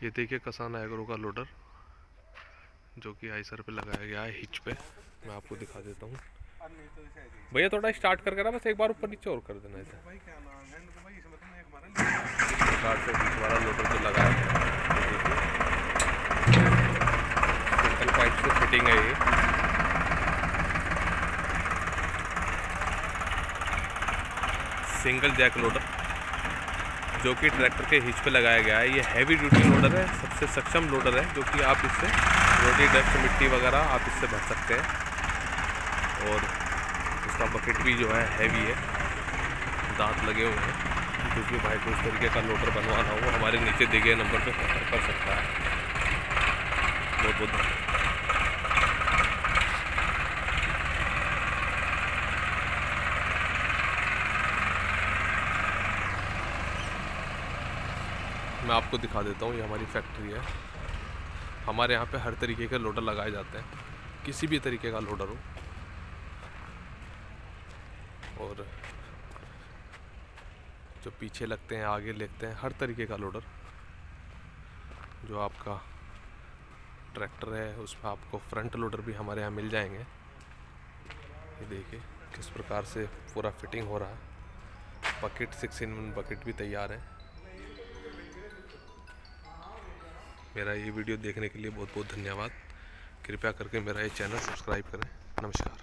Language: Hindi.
ये देखिए किसान एग्रो का लोडर जो कि आइसर पे लगाया गया है हिच पे। मैं आपको दिखा देता हूँ भैया, थोड़ा स्टार्ट करके ना बस एक बार ऊपर नीचे और कर देना इसे। इस प्रकार से हिच वाला लोडर जो लगाया गया है, सिंगल पाइप से फिटिंग है ये। सिंगल जैक लोडर जो कि ट्रैक्टर के हिच पे लगाया गया है। ये हैवी ड्यूटी लोडर है, सबसे सक्षम लोडर है, जो कि आप इससे रोडी डस्ट मिट्टी वगैरह आप इससे भर सकते हैं। और इसका बकेट भी जो है हैवी है, दांत लगे हुए हैं। क्योंकि भाई को इस तरीके का लोडर बनवाना हो हमारे नीचे दिए गए नंबर पर संपर्क कर सकता है। बहुत बहुत धन्यवाद। मैं आपको दिखा देता हूँ, ये हमारी फैक्ट्री है। हमारे यहाँ पे हर तरीके के लोडर लगाए जाते हैं, किसी भी तरीके का लोडर हो। और जो पीछे लगते हैं, आगे लगते हैं, हर तरीके का लोडर जो आपका ट्रैक्टर है उस पर आपको फ्रंट लोडर भी हमारे यहाँ मिल जाएंगे। ये देखिए किस प्रकार से पूरा फिटिंग हो रहा है। बकेट 6-in-1 बकेट भी तैयार है। मेरा ये वीडियो देखने के लिए बहुत बहुत धन्यवाद। कृपया करके मेरा ये चैनल सब्सक्राइब करें। नमस्कार।